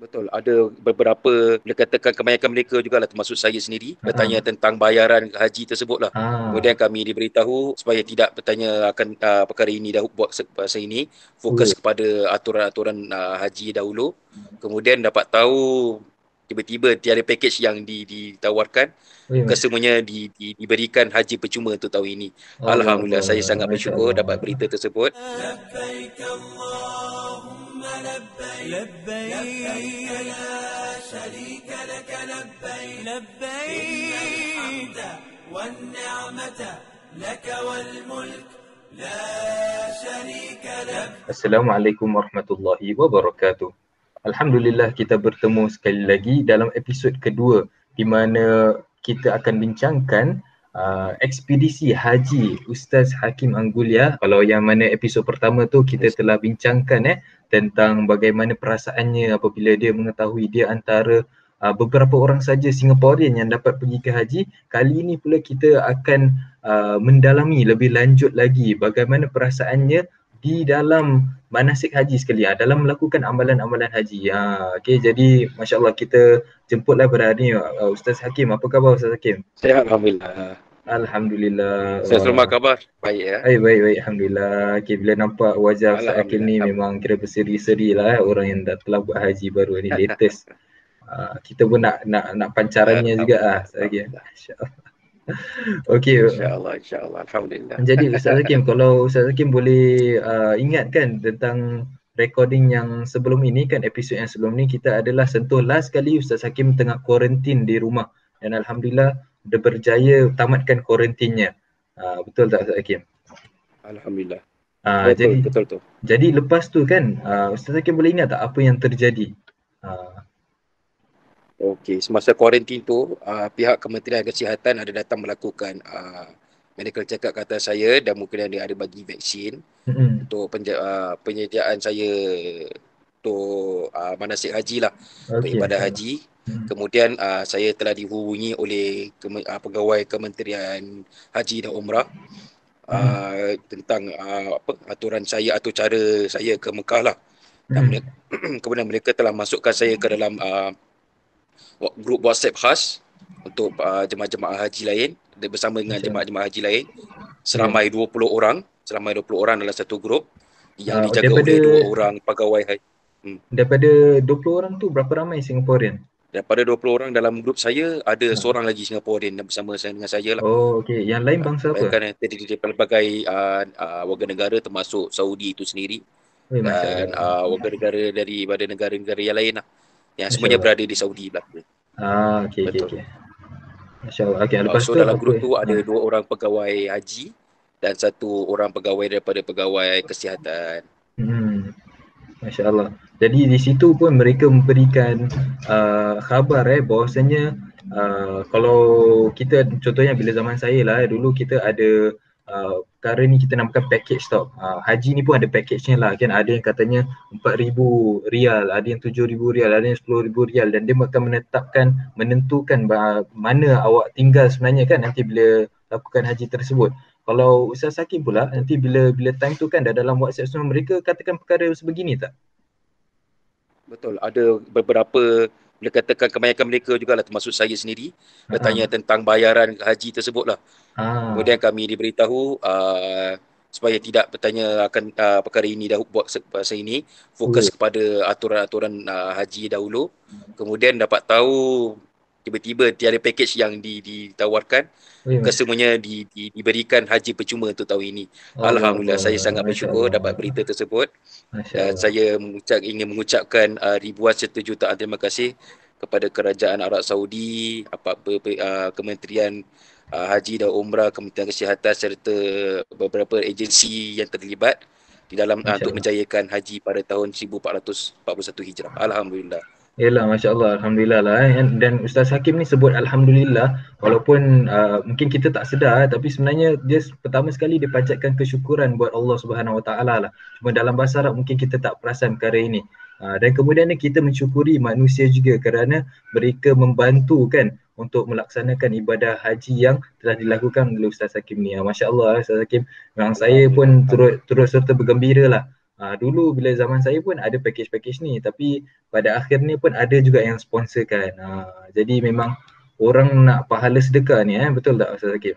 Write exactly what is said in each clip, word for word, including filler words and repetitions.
Betul, ada beberapa, boleh katakan kebanyakan mereka jugalah termasuk saya sendiri Ha. bertanya tentang bayaran haji tersebut lah. Ah, Kemudian kami diberitahu supaya tidak bertanya akan uh, perkara ini dah buat bahasa ini, fokus oh, kepada aturan-aturan uh, haji dahulu. Kemudian dapat tahu tiba-tiba tiada package yang di, ditawarkan, weh, kesemuanya di, di, diberikan haji percuma untuk tahun ini. Allah Alhamdulillah, saya Allah, sangat Masya bersyukur dapat Allah. berita tersebut. لبيك اللهم لبيك لبيك لا شريك لك لبيك لبيك الحمد والنعمة لك والملك لا شريك لك. Assalamualaikum warahmatullahi wabarakatuh. Alhamdulillah kita bertemu sekali lagi dalam episod kedua di mana kita akan bincangkan uh, ekspedisi haji Ustaz Hakim Anggulia. Kalau yang mana episod pertama tu kita telah bincangkan eh tentang bagaimana perasaannya apabila dia mengetahui dia antara uh, beberapa orang saja Singaporean yang dapat pergi ke haji. Kali ini pula kita akan uh, mendalami lebih lanjut lagi bagaimana perasaannya di dalam manasik haji sekali, ha, dalam melakukan amalan-amalan haji. Ha, okay, jadi Masya Allah kita jemputlah pada hari ni uh, Ustaz Hakim. Apa khabar Ustaz Hakim? Saya Alhamdulillah. Alhamdulillah. Saya selamat Wah. khabar. Baik ya. Baik, baik, baik. Alhamdulillah. Okay, bila nampak wajah Ustaz Hakim Alhamdulillah. ni Alhamdulillah. memang kira berseri-seri lah eh, orang yang dah telah buat haji baru ni, latest. Uh, kita pun nak nak nak pancarannya juga ah Alhamdulillah. Ustaz Hakim. Alhamdulillah. Okey. InsyaAllah. InsyaAllah. Alhamdulillah. Jadi Ustaz Hakim, kalau Ustaz Hakim boleh uh, ingatkan tentang recording yang sebelum ini kan, episod yang sebelum ni kita adalah sentuh last kali Ustaz Hakim tengah kuarantin di rumah dan Alhamdulillah dia berjaya tamatkan kuarantinnya. Uh, betul tak Ustaz Hakim? Alhamdulillah. Uh, Betul, jadi betul tu. jadi lepas tu kan uh, Ustaz Hakim boleh ingat tak apa yang terjadi? Uh, Okey, semasa kuarantin tu, uh, pihak Kementerian Kesihatan ada datang melakukan uh, medical check up ke atas saya dan mungkin dia ada bagi vaksin mm-mm. untuk penja- uh, penyediaan saya untuk uh, manasik haji lah, untuk Okey, ibadah insyaAllah. haji. Mm-mm. Kemudian uh, saya telah dihubungi oleh keme- uh, pegawai Kementerian Haji dan Umrah Mm-mm. uh, tentang uh, apa aturan saya atau cara saya ke Mekah lah. Dan Mm-mm. mereka, kemudian mereka telah masukkan saya ke dalam uh, grup WhatsApp khas untuk uh, jemaah-jemaah haji lain bersama dengan InsyaAllah. jemaah-jemaah haji lain Ya. seramai dua puluh orang, seramai dua puluh orang dalam satu grup yang Uh, dijaga daripada oleh dua orang pegawai haji. Hmm. daripada dua puluh orang tu berapa ramai Singaporean? Daripada dua puluh orang dalam grup saya, ada Ha. seorang lagi Singaporean yang bersama saya dengan saya lah. Oh, okey. Yang lain Uh, bangsa apa? Bayangkan yang terdiri daripada pelbagai uh, uh, warga negara termasuk Saudi itu sendiri Weh, Masya dan Allah. uh, warga negara daripada negara-negara yang lain lah, yang Masya semuanya Allah. berada di Saudi belaka. Ah, okey, okey, Betul. okey. Masya Allah. Okey, Uh, lepas so tu dalam apa? grup tu ada Ha. dua orang pegawai haji dan satu orang pegawai daripada pegawai kesihatan. Hmm. Masya Allah. Jadi di situ pun mereka memberikan uh, khabar eh bahawasanya uh, kalau kita contohnya bila zaman saya lah eh, dulu kita ada uh, perkara ni kita namakan package tau. Uh, haji ni pun ada package-nya lah kan, ada yang katanya empat ribu rial, ada yang tujuh ribu rial, ada yang sepuluh ribu rial dan dia akan menetapkan menentukan bah- mana awak tinggal sebenarnya kan nanti bila lakukan haji tersebut. Kalau Ustaz Hakim pula Betul. nanti bila bila time tu kan dah dalam WhatsApp semua mereka katakan perkara sebegini tak? Betul, ada beberapa, boleh katakan kebanyakan mereka jugalah termasuk saya sendiri bertanya Ha. tentang bayaran haji tersebut lah. Ah, Kemudian kami diberitahu uh, supaya tidak bertanya akan uh, perkara ini dah buat bahasa ini, oh, fokus kepada aturan-aturan uh, haji dahulu. Kemudian dapat tahu tiba-tiba tiada package yang di, ditawarkan, weh, kesemuanya di, di, diberikan haji percuma untuk tahun ini. Allah Alhamdulillah, saya Allah, sangat Masya bersyukur dapat Allah, berita tersebut Masya dan Allah. saya mengucap, ingin mengucapkan uh, ribuan serta jutaan terima kasih kepada Kerajaan Arab Saudi, apa, uh, Kementerian uh, Haji dan Umrah, Kementerian Kesihatan serta beberapa agensi yang terlibat di dalam uh, Masya untuk Allah. menjayakan haji pada tahun seribu empat ratus empat puluh satu Hijrah. Alhamdulillah. Yelah, Masya Allah, Alhamdulillah lah eh. Dan Ustaz Hakim ni sebut Alhamdulillah walaupun uh, mungkin kita tak sedar tapi sebenarnya dia pertama sekali dia panjatkan kesyukuran buat Allah Subhanahu Wa Taala lah. Cuma dalam bahasa Arab mungkin kita tak perasan perkara ini. Uh, dan kemudian ni kita mensyukuri manusia juga kerana mereka membantu kan untuk melaksanakan ibadah haji yang telah dilakukan oleh Ustaz Hakim ni. Uh, Masya Allah Ustaz Hakim. Memang saya pun turut turut serta bergembira lah Uh, dulu bila zaman saya pun ada package-package ni, tapi pada akhirnya pun ada juga yang sponsorkan. Uh, jadi memang orang nak pahala sedekah ni, eh betul tak Ustaz Hakim?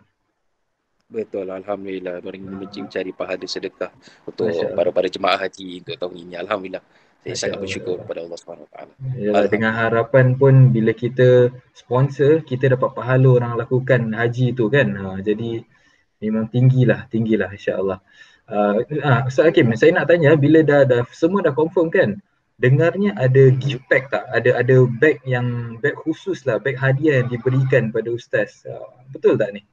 Betul, Alhamdulillah. Orang ini mencari pahala sedekah Masya untuk Allah. para-para jemaah haji untuk tahun ini. Alhamdulillah. Saya Masya sangat bersyukur Allah. kepada Allah subhanahu wa taala. Yalah, dengan harapan pun bila kita sponsor, kita dapat pahala orang lakukan haji tu kan. Ha, jadi memang tinggilah, tinggilah insya-Allah. Uh, ah, Ustaz Hakim, saya nak tanya, bila dah, dah semua dah confirm kan, dengarnya ada Mm-hmm. gift pack tak? Ada ada bag yang, bag khusus lah, bag hadiah yang diberikan pada Ustaz. Uh, betul tak ni?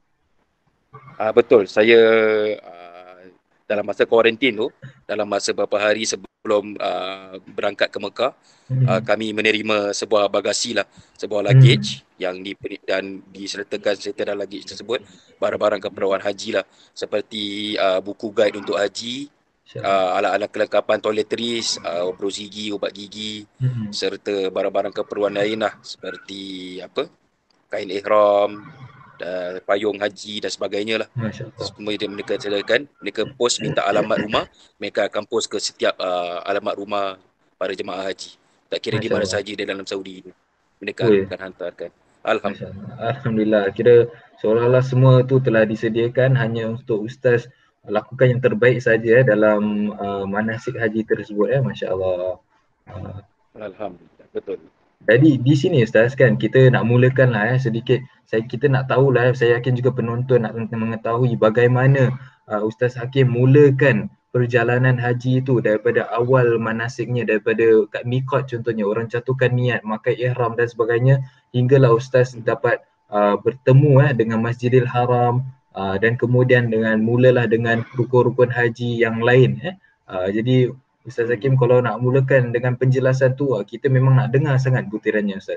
Ah, betul. Saya ah, dalam masa kuarantin tu, dalam masa beberapa hari sebelum ah, berangkat ke Mekah, Hmm. ah, kami menerima sebuah bagasi lah, sebuah Hmm. luggage yang diberi dan disertakan serta dalam luggage tersebut barang-barang keperluan haji lah, seperti ah, buku guide untuk haji, Insya-Allah. uh, alat-alat kelengkapan toiletries, uh, berus gigi, ubat gigi, Hmm. serta barang-barang keperluan lain lah, seperti apa, kain ihram, uh, payung haji dan sebagainya lah. Masya Allah. Semua yang mereka sediakan, mereka post minta alamat rumah, mereka akan post ke setiap uh, alamat rumah para jemaah haji. Tak kira di Masya mana Allah. sahaja di dalam Saudi ni, mereka Ui. akan hantarkan. Masya Alhamdulillah. Allah. Alhamdulillah. Kira seolah-olah semua tu telah disediakan hanya untuk Ustaz lakukan yang terbaik saja eh, dalam uh, manasik haji tersebut ya. Eh. Masya Allah. Uh, Alhamdulillah. Betul. Jadi di sini Ustaz kan kita nak mulakan lah eh, sedikit. Saya kita nak tahulah, eh, saya yakin juga penonton nak mengetahui bagaimana uh, Ustaz Hakim mulakan perjalanan haji itu daripada awal manasiknya, daripada kat mikot contohnya, orang jatuhkan niat, makai ihram dan sebagainya, hinggalah Ustaz dapat uh, bertemu eh, dengan Masjidil Haram uh, dan kemudian dengan mulalah dengan rukun-rukun haji yang lain. Eh. Uh, jadi Ustaz Hakim, kalau nak mulakan dengan penjelasan tu, kita memang nak dengar sangat butirannya Ustaz.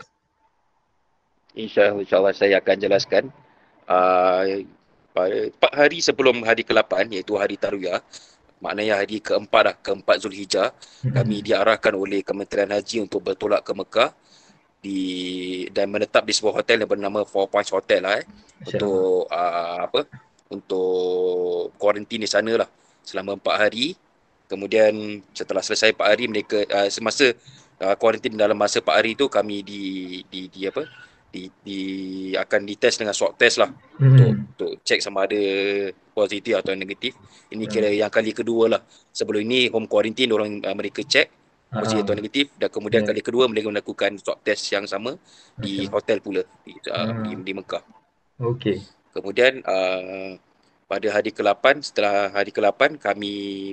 InsyaAllah, insyaAllah saya akan jelaskan. Uh, empat hari sebelum hari ke lapan, iaitu hari Tarwiyah, maknanya hari keempat dah, keempat Zulhijjah, hmm. kami diarahkan oleh Kementerian Haji untuk bertolak ke Mekah di dan menetap di sebuah hotel yang bernama Four Points Hotel lah, eh, untuk uh, apa? Untuk kuarantin di sana lah selama empat hari. Kemudian setelah selesai empat hari, mereka uh, semasa kuarantin uh, dalam masa empat hari tu kami di di di apa? Di, di akan dites dengan swab test lah, hmm. untuk untuk cek sama ada positif atau negatif. Ini kira yang kali kedua lah. Sebelum ini home quarantine orang uh, mereka cek positif atau negatif, dan kemudian yeah. kali kedua mereka melakukan swab test yang sama di Macam. hotel pula di, uh, di, di Mekah. Okey. Kemudian uh, pada hari ke lapan, setelah hari ke lapan kami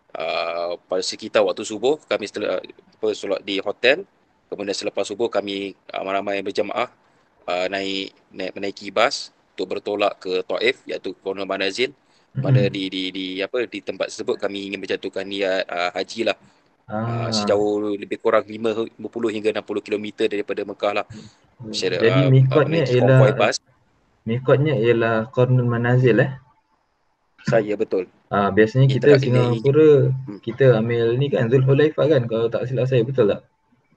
uh, pada sekitar waktu subuh kami setelah uh, solat di hotel. Kemudian selepas subuh kami ramai-ramai berjemaah uh, naik, naik menaiki bas untuk bertolak ke Taif, iaitu Qurun Manazil, mm-hmm. mana di di di apa di tempat tersebut kami ingin menjatuhkan niat uh, haji lah. Ah. Uh, sejauh lebih kurang lima puluh hingga enam puluh kilometer daripada Mekah lah. Secara, Jadi uh, mikotnya uh, ialah bas. Mikotnya ialah Qurun Manazil eh? Saya betul. Ah, biasanya kita, kita Singapura ini, kita ambil ni kan Zulhulaifah kan, kalau tak silap saya, betul tak?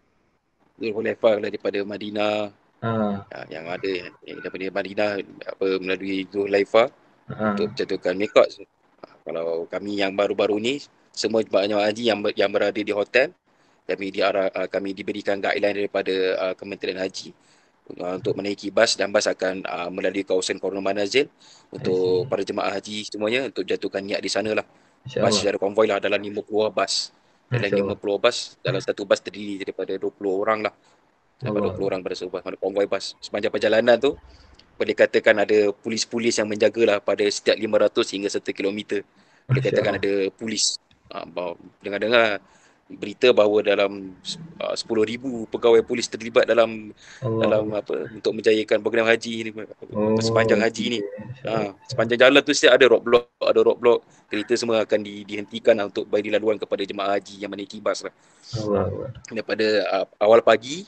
Zulhulaifah daripada Madinah, ha. yang ada yang daripada Madinah apa melalui Zulhulaifah ha. untuk menjatuhkan mikot. Kalau kami yang baru-baru ni, semua jemaah haji yang yang berada di hotel, kami diarah kami diberikan guideline daripada uh, Kementerian Haji uh, untuk menaiki bas, dan bas akan uh, melalui kawasan Qurun Manazil untuk para jemaah haji semuanya untuk jatuhkan niat di sana lah. Bas secara konvoi lah, dalam lima puluh bas. Dalam lima puluh bas, dalam satu bas terdiri daripada dua puluh orang lah. Daripada dua puluh orang pada sebuah konvoi bas. Sepanjang perjalanan tu, boleh katakan ada polis-polis yang menjagalah pada setiap lima ratus hingga satu kilometer. Boleh katakan ada polis. Ha, dengar-dengar berita bahawa dalam uh, sepuluh ribu pegawai polis terlibat dalam Allah. dalam apa untuk menjayakan program haji ni, oh, sepanjang haji ni. Ha, sepanjang jalan tu setiap ada roadblock, ada roadblock, kereta semua akan di, dihentikan lah, untuk bagi laluan kepada jemaah haji yang menaiki bas lah. Allah. Daripada uh, awal pagi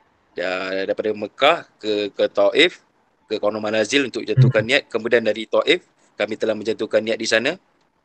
uh, daripada Mekah ke ke Taif, ke Qurun Manazil untuk jatuhkan hmm. niat. Kemudian dari Taif kami telah menjatuhkan niat di sana.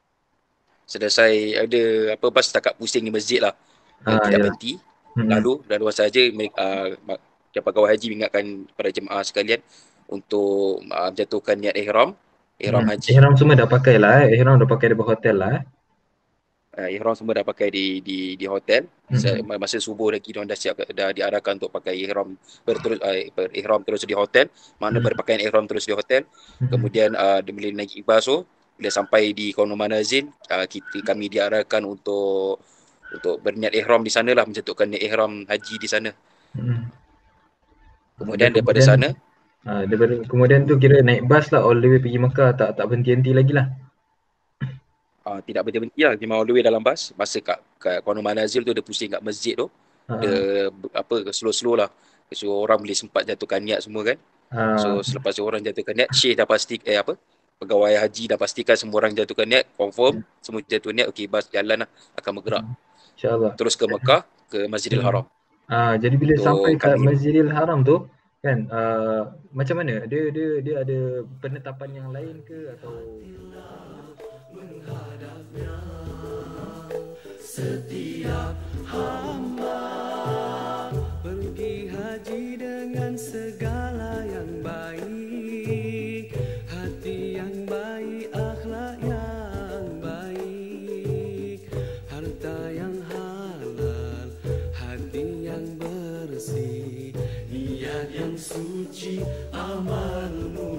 Selesai ada apa bas setakat pusing di masjid lah, ah, tidak ya. berhenti. Hmm. Lalu dan luar sahaja uh, pegawai haji mengingatkan para jemaah sekalian untuk uh, menjatuhkan niat ihram, ihram hmm. haji. Ihram semua dah pakai lah, eh. ihram dah pakai di hotel lah. Eh. uh, ihram semua dah pakai di di di hotel. Mhm. Masa subuh lagi diorang dah siap, dah diarahkan untuk pakai ihram berterus uh, berihram terus di hotel, mana Mhm. berpakaian ihram terus di hotel. Mhm. Kemudian uh, dia boleh naik bas tu. Bila sampai di Kono Manazil, uh, kita kami diarahkan untuk untuk berniat ihram di sana lah, mencetukkan niat ihram haji di sana. Mhm. Kemudian Dia daripada kemudian sana ah daripada kemudian tu kira naik bas lah all the way pergi Mekah, tak tak berhenti-henti lagi lah. uh, tidak berhenti-henti lah, memang all the way dalam bas. Masa kat, kat Kono Manazil tu dia pusing kat masjid tu. Dia Ha. apa slow-slow lah. So orang boleh sempat jatuhkan niat semua kan. Ha. So selepas orang jatuhkan niat, Syekh dah pasti eh apa? Pegawai haji dah pastikan semua orang jatuhkan niat, confirm semua jatuh niat, okey bas jalan lah, akan bergerak InsyaAllah. terus ke Mekah, ke Masjidil Hmm. Haram. Ah, jadi bila sampai Untuk kat kami Masjidil Haram tu kan, uh, macam mana? Dia dia dia ada penetapan yang lain ke atau Setiap hamba pergi haji dengan segala yang baik, hati yang baik, akhlak yang baik, harta yang halal, hati yang bersih, niat yang suci, amal